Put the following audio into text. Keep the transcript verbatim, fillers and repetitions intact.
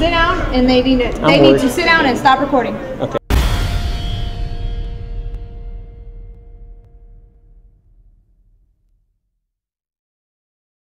sit down and they need to, I'm they need bored. to sit down and stop recording. Okay.